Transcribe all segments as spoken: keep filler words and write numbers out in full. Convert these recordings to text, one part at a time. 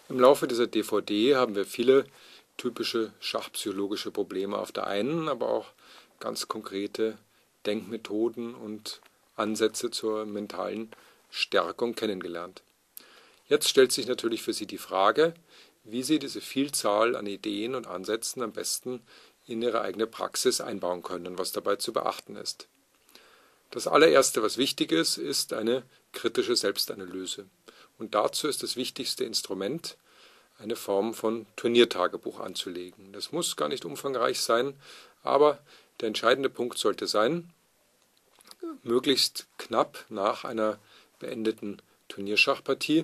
Im Laufe dieser D V D haben wir viele typische schachpsychologische Probleme auf der einen, aber auch ganz konkrete Denkmethoden und Ansätze zur mentalen Stärkung kennengelernt. Jetzt stellt sich natürlich für Sie die Frage, wie Sie diese Vielzahl an Ideen und Ansätzen am besten in Ihre eigene Praxis einbauen können und was dabei zu beachten ist. Das allererste, was wichtig ist, ist eine kritische Selbstanalyse. Und dazu ist das wichtigste Instrument, eine Form von Turniertagebuch anzulegen. Das muss gar nicht umfangreich sein, aber der entscheidende Punkt sollte sein, möglichst knapp nach einer beendeten Turnierschachpartie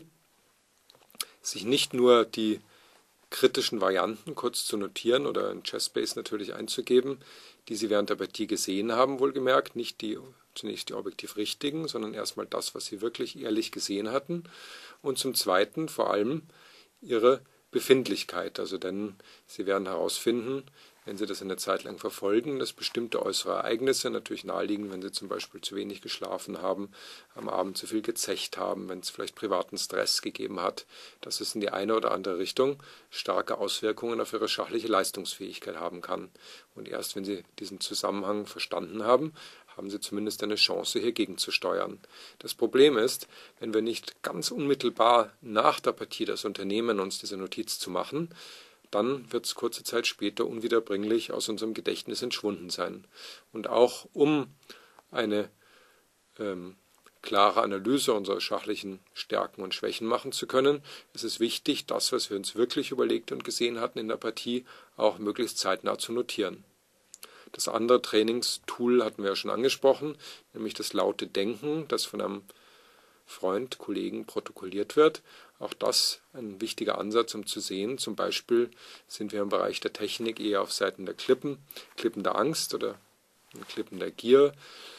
sich nicht nur die kritischen Varianten kurz zu notieren oder in Chessbase natürlich einzugeben, die Sie während der Partie gesehen haben, wohlgemerkt, nicht die zunächst die objektiv richtigen, sondern erstmal das, was Sie wirklich ehrlich gesehen hatten, und zum Zweiten vor allem Ihre Befindlichkeit, also denn Sie werden herausfinden, wenn Sie das eine Zeit lang verfolgen, dass bestimmte äußere Ereignisse natürlich naheliegen, wenn Sie zum Beispiel zu wenig geschlafen haben, am Abend zu viel gezecht haben, wenn es vielleicht privaten Stress gegeben hat, dass es in die eine oder andere Richtung starke Auswirkungen auf Ihre schachliche Leistungsfähigkeit haben kann. Und erst wenn Sie diesen Zusammenhang verstanden haben, haben Sie zumindest eine Chance, hier gegenzusteuern. Das Problem ist, wenn wir nicht ganz unmittelbar nach der Partie das unternehmen, uns diese Notiz zu machen, dann wird es kurze Zeit später unwiederbringlich aus unserem Gedächtnis entschwunden sein. Und auch um eine ähm, klare Analyse unserer schachlichen Stärken und Schwächen machen zu können, ist es wichtig, das, was wir uns wirklich überlegt und gesehen hatten in der Partie, auch möglichst zeitnah zu notieren. Das andere Trainingstool hatten wir ja schon angesprochen, nämlich das laute Denken, das von einem Freund, Kollegen protokolliert wird. Auch das ein wichtiger Ansatz, um zu sehen, zum Beispiel sind wir im Bereich der Technik eher auf Seiten der Klippen, Klippen der Angst oder Klippen der Gier.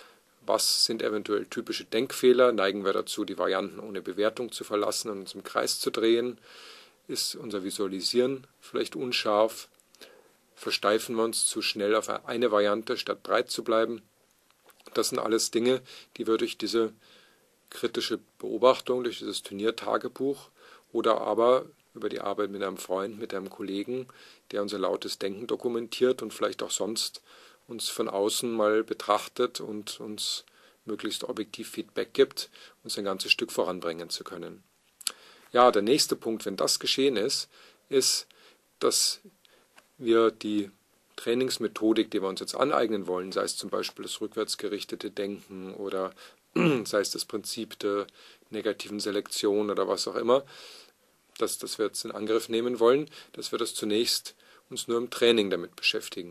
Was sind eventuell typische Denkfehler? Neigen wir dazu, die Varianten ohne Bewertung zu verlassen und uns im Kreis zu drehen? Ist unser Visualisieren vielleicht unscharf? Versteifen wir uns zu schnell auf eine Variante, statt breit zu bleiben? Das sind alles Dinge, die wir durch diese kritische Beobachtung, durch dieses Turniertagebuch oder aber über die Arbeit mit einem Freund, mit einem Kollegen, der unser lautes Denken dokumentiert und vielleicht auch sonst uns von außen mal betrachtet und uns möglichst objektiv Feedback gibt, uns ein ganzes Stück voranbringen zu können. Ja, der nächste Punkt, wenn das geschehen ist, ist, dass wir die Trainingsmethodik, die wir uns jetzt aneignen wollen, sei es zum Beispiel das rückwärtsgerichtete Denken oder sei es das Prinzip der negativen Selektion oder was auch immer, dass, dass wir jetzt in Angriff nehmen wollen, dass wir das zunächst uns nur im Training damit beschäftigen.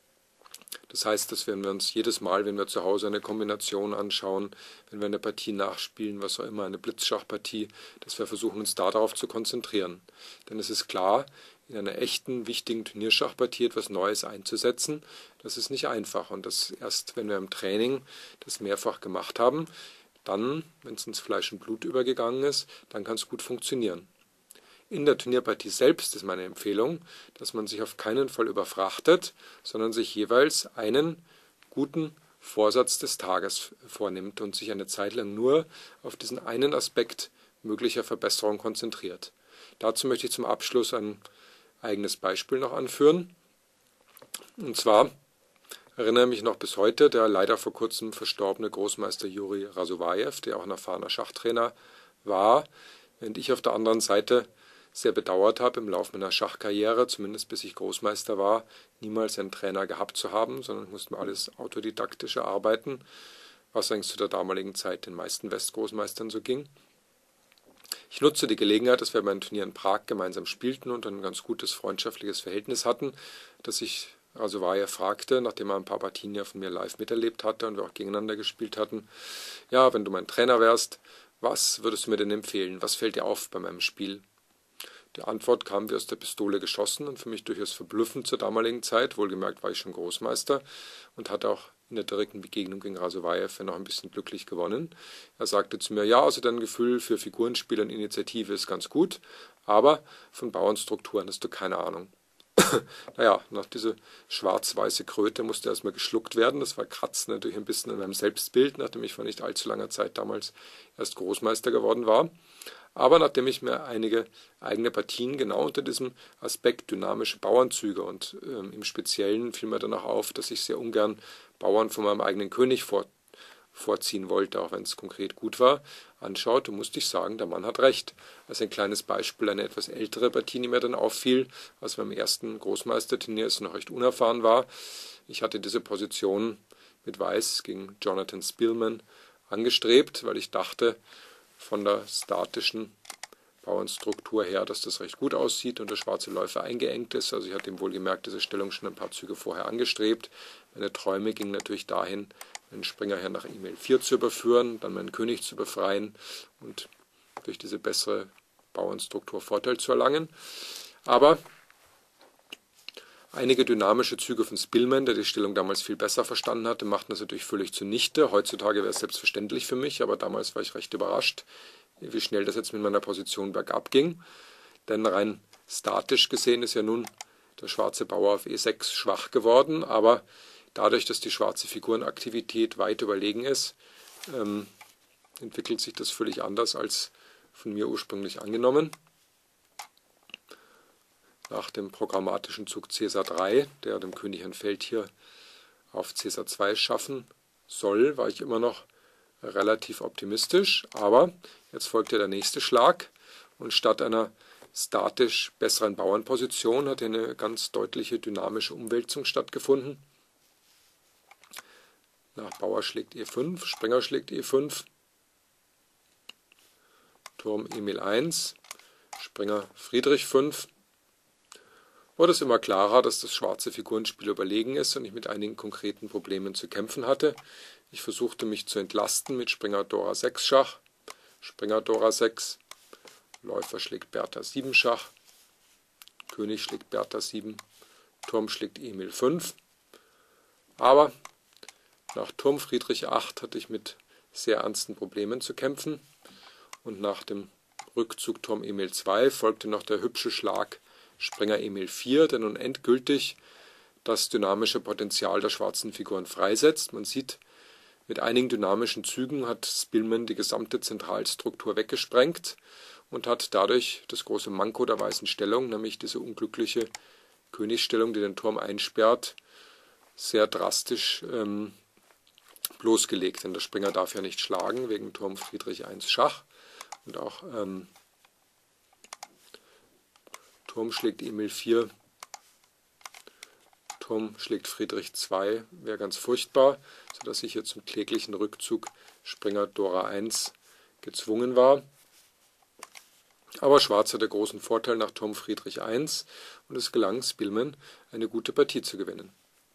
Das heißt, dass wenn wir uns jedes Mal, wenn wir zu Hause eine Kombination anschauen, wenn wir eine Partie nachspielen, was auch immer, eine Blitzschachpartie, dass wir versuchen, uns darauf zu konzentrieren. Denn es ist klar, in einer echten, wichtigen Turnierschachpartie etwas Neues einzusetzen, das ist nicht einfach. Und das erst, wenn wir im Training das mehrfach gemacht haben, dann, wenn es ins Fleisch und Blut übergegangen ist, dann kann es gut funktionieren. In der Turnierpartie selbst ist meine Empfehlung, dass man sich auf keinen Fall überfrachtet, sondern sich jeweils einen guten Vorsatz des Tages vornimmt und sich eine Zeit lang nur auf diesen einen Aspekt möglicher Verbesserung konzentriert. Dazu möchte ich zum Abschluss ein eigenes Beispiel noch anführen. Und zwar erinnere ich mich noch bis heute, der leider vor kurzem verstorbene Großmeister Juri Rasuwajew, der auch ein erfahrener Schachtrainer war, während ich auf der anderen Seite sehr bedauert habe, im Laufe meiner Schachkarriere, zumindest bis ich Großmeister war, niemals einen Trainer gehabt zu haben, sondern mussten wir alles autodidaktisch erarbeiten, was eigentlich zu der damaligen Zeit den meisten Westgroßmeistern so ging. Ich nutze die Gelegenheit, dass wir beim Turnier in Prag gemeinsam spielten und ein ganz gutes freundschaftliches Verhältnis hatten, dass ich Rasuwajew fragte, nachdem er ein paar Partien ja von mir live miterlebt hatte und wir auch gegeneinander gespielt hatten, ja, wenn du mein Trainer wärst, was würdest du mir denn empfehlen? Was fällt dir auf bei meinem Spiel? Die Antwort kam wie aus der Pistole geschossen und für mich durchaus verblüffend zur damaligen Zeit. Wohlgemerkt war ich schon Großmeister und hatte auch in der direkten Begegnung gegen Rasuwajew noch ein bisschen glücklich gewonnen. Er sagte zu mir, ja, also dein Gefühl für Figurenspiel und Initiative ist ganz gut, aber von Bauernstrukturen hast du keine Ahnung. Naja, nach dieser schwarz-weiße Kröte musste erstmal geschluckt werden. Das war kratzen natürlich ein bisschen an meinem Selbstbild, nachdem ich vor nicht allzu langer Zeit damals erst Großmeister geworden war. Aber nachdem ich mir einige eigene Partien genau unter diesem Aspekt dynamische Bauernzüge und ähm, im Speziellen fiel mir dann auch auf, dass ich sehr ungern Bauern von meinem eigenen König vor, vorziehen wollte, auch wenn es konkret gut war, anschaute, musste ich sagen, der Mann hat recht. Als ein kleines Beispiel eine etwas ältere Partie, die mir dann auffiel, als beim ersten Großmeisterturnier, als ich noch recht unerfahren war. Ich hatte diese Position mit Weiß gegen Jonathan Spillman angestrebt, weil ich dachte, von der statischen Bauernstruktur her, dass das recht gut aussieht und der schwarze Läufer eingeengt ist. Also ich hatte ihm wohlgemerkt diese Stellung schon ein paar Züge vorher angestrebt. Meine Träume gingen natürlich dahin, meinen Springer her nach E Mail vier zu überführen, dann meinen König zu befreien und durch diese bessere Bauernstruktur Vorteil zu erlangen. Aber einige dynamische Züge von Spillman, der die Stellung damals viel besser verstanden hatte, machten das natürlich völlig zunichte. Heutzutage wäre es selbstverständlich für mich, aber damals war ich recht überrascht, wie schnell das jetzt mit meiner Position bergab ging. Denn rein statisch gesehen ist ja nun der schwarze Bauer auf E sechs schwach geworden, aber dadurch, dass die schwarze Figurenaktivität weit überlegen ist, ähm, entwickelt sich das völlig anders als von mir ursprünglich angenommen. Nach dem programmatischen Zug Caesar drei, der dem König ein Feld hier auf Caesar zwei schaffen soll, war ich immer noch relativ optimistisch, aber jetzt folgte der nächste Schlag und statt einer statisch besseren Bauernposition hat eine ganz deutliche dynamische Umwälzung stattgefunden. Nach Bauer schlägt E fünf, Springer schlägt E fünf, Turm Emil eins, Springer Friedrich fünf. Wurde es immer klarer, dass das schwarze Figurenspiel überlegen ist und ich mit einigen konkreten Problemen zu kämpfen hatte. Ich versuchte mich zu entlasten mit Springer Dora sechs Schach, Springer Dora sechs, Läufer schlägt Bertha sieben Schach, König schlägt Bertha sieben, Turm schlägt Emil fünf. Aber nach Turm Friedrich acht hatte ich mit sehr ernsten Problemen zu kämpfen und nach dem Rückzug Turm Emil zwei folgte noch der hübsche Schlag Springer Emil vier, der nun endgültig das dynamische Potenzial der schwarzen Figuren freisetzt. Man sieht, mit einigen dynamischen Zügen hat Spillman die gesamte Zentralstruktur weggesprengt und hat dadurch das große Manko der weißen Stellung, nämlich diese unglückliche Königsstellung, die den Turm einsperrt, sehr drastisch ähm, bloßgelegt. Denn der Springer darf ja nicht schlagen, wegen Turm Friedrich eins Schach. Und auch ähm, Turm schlägt Emil vier, Turm schlägt Friedrich zwei, wäre ganz furchtbar, sodass ich hier zum kläglichen Rückzug Springer Dora eins gezwungen war. Aber Schwarz hatte großen Vorteil nach Turm Friedrich eins und es gelang Spillman, eine gute Partie zu gewinnen.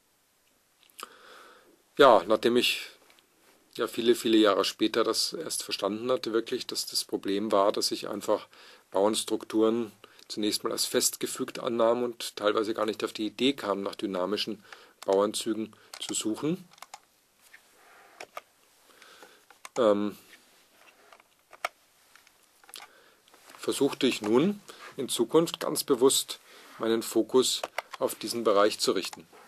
Ja, nachdem ich ja viele, viele Jahre später das erst verstanden hatte, wirklich, dass das Problem war, dass ich einfach Bauernstrukturen zunächst mal als festgefügt annahm und teilweise gar nicht auf die Idee kam, nach dynamischen Bauernzügen zu suchen. Ähm, versuchte ich nun in Zukunft ganz bewusst meinen Fokus auf diesen Bereich zu richten.